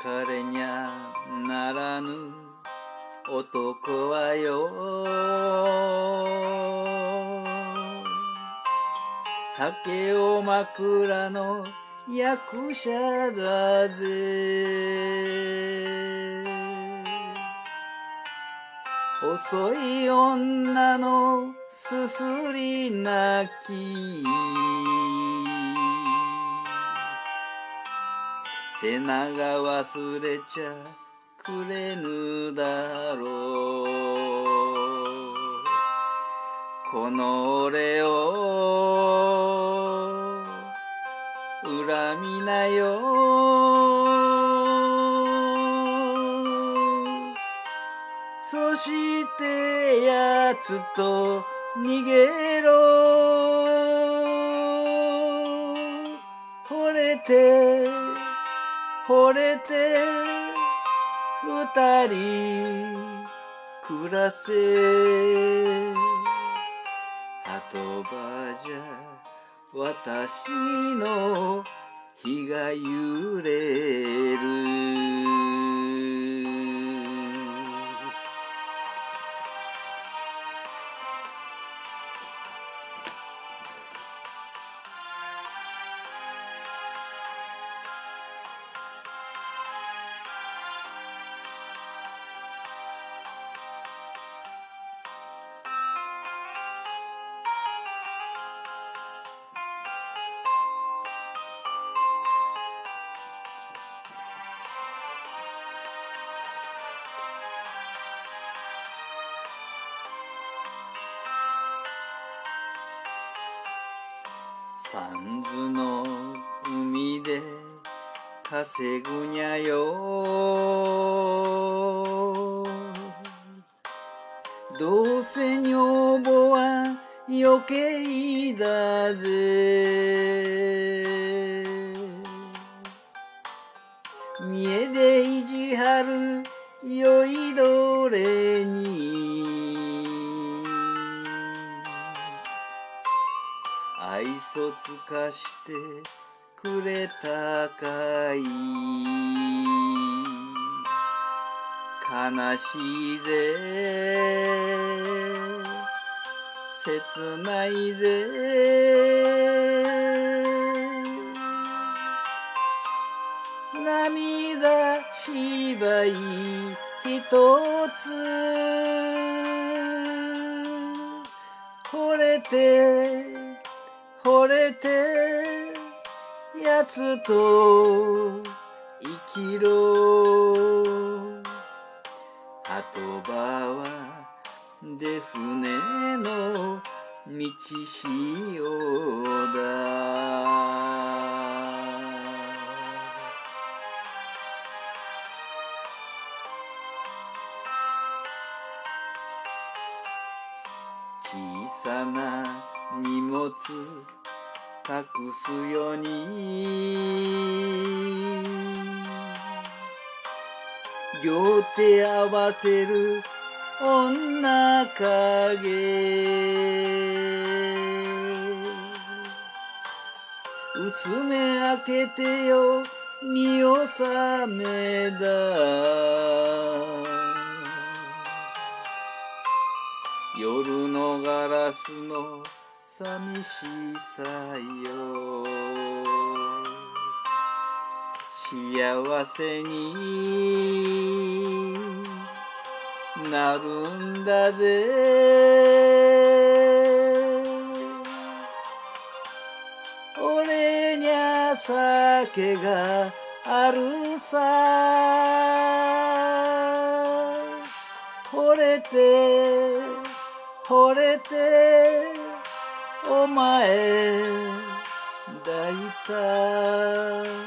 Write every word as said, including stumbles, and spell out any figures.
れにゃならぬ男はよ、酒を枕の役者だぜ。遅い女のすすり泣き、背中忘れちゃくれぬだろう。この俺を恨みなよ。そしてやつと逃げろ。惚れて惚れて二人暮らせ。後場じゃ私の日が揺れる。三途の海で稼ぐにゃよ。どうせ女房は余計だぜ。見栄で意地張る酔いどれに愛想つかしてくれたかい。悲しいぜ切ないぜ。涙芝居ひとつ。惚れて惚れてやつと生きろ。後場は出船の道潮だ。小さな荷物隠すように両手合わせる女影。うつめ開けてよ見納めだ。夜のガラスの寂しさよ。幸せになるんだぜ。俺にゃ酒があるさ。惚れて惚れてお前抱いた。